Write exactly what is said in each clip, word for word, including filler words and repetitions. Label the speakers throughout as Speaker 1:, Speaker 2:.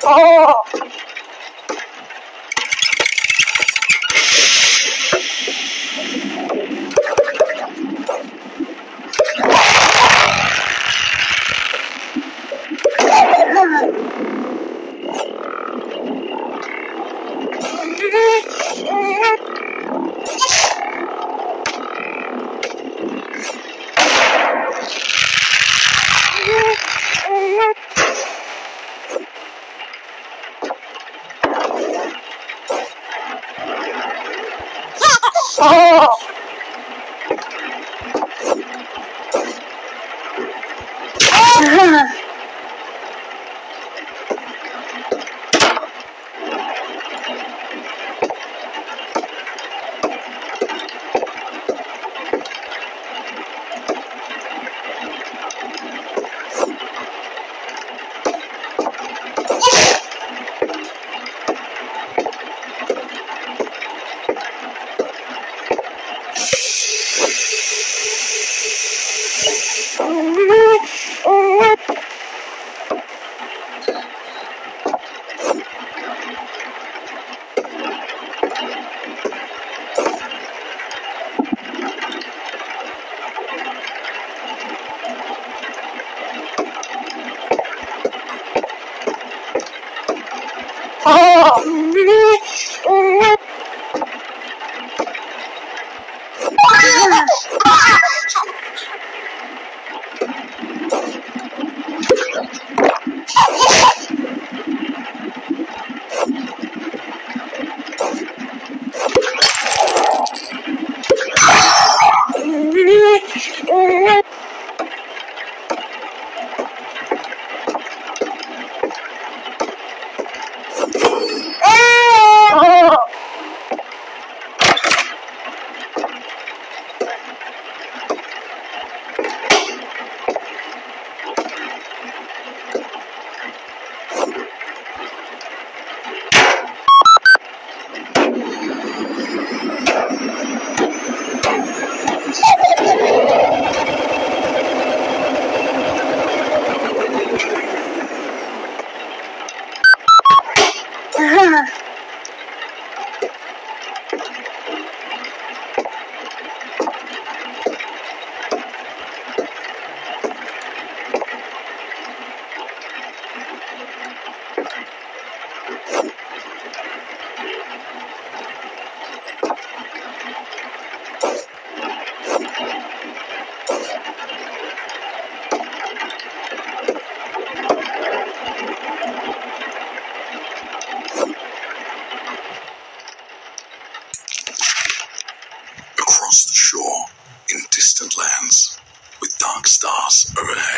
Speaker 1: Across the shore, in distant lands, with dark stars overhead,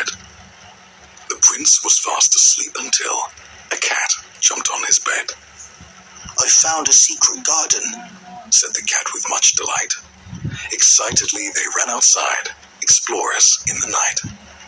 Speaker 1: the prince was fast asleep until a cat jumped on his bed.
Speaker 2: "I found a secret garden,"
Speaker 1: said the cat with much delight. Excitedly, they ran outside, explorers in the night.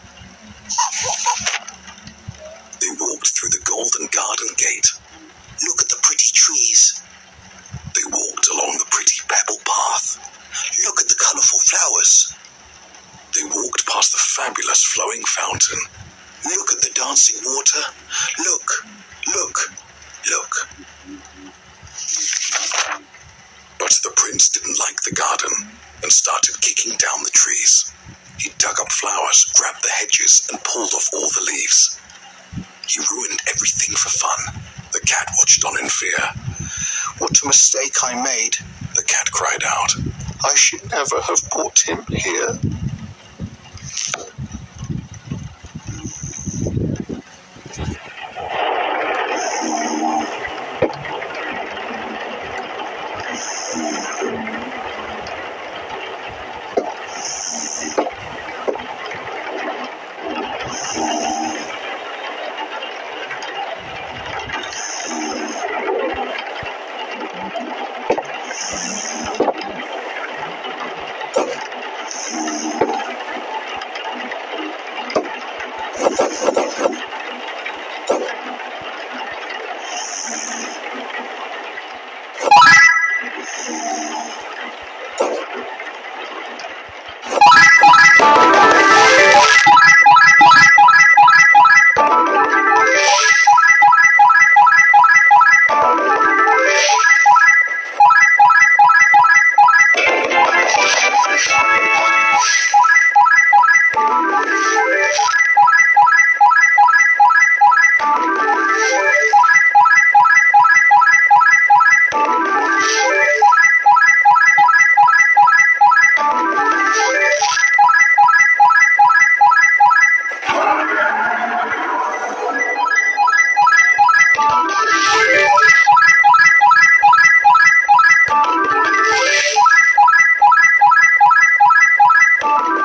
Speaker 1: They walked through the golden garden gate.
Speaker 2: "Look at the pretty trees."
Speaker 1: They walked along the pretty pebble path.
Speaker 2: "Look at the colourful flowers."
Speaker 1: They walked past the fabulous flowing fountain.
Speaker 2: "Look at the dancing water. Look, look, look."
Speaker 1: But the prince didn't like the garden and started kicking down the trees. He dug up flowers, grabbed the hedges, and pulled off all the leaves. He ruined everything for fun. The cat watched on in fear.
Speaker 2: "What a mistake I made,"
Speaker 1: the cat cried out.
Speaker 2: "I should never have brought him here."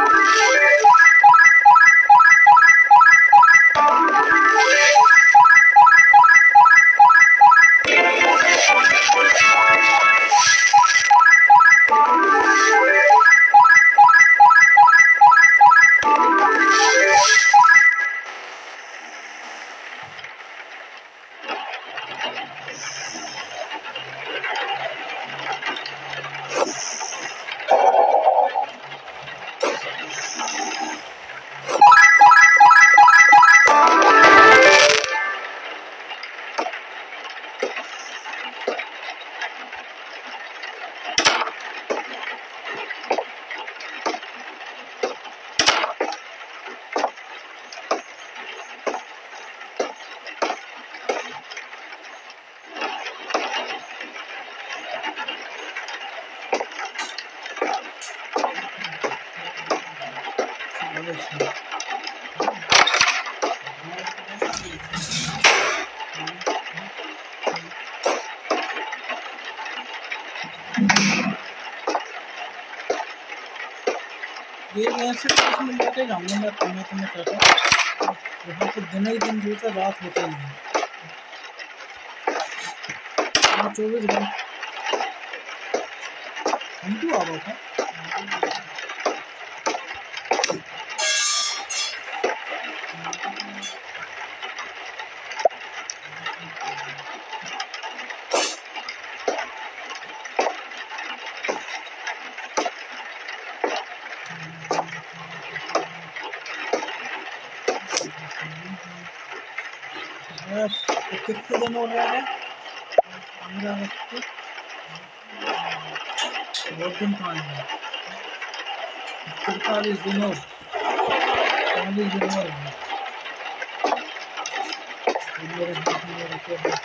Speaker 3: ये यहाँ से पाँच minute लेके जाऊँगा मैं तुम्हें तुम्हें कहता यहाँ तो दिन ही दिन जो रात होता ही नहीं चौबीस घंटे हम क्यों आ रहा था कितने दिन हो रहा है बहुत दिन कहाँ है पैंतालीस दिन और चालीस दिन और मेरे हाथ में रखे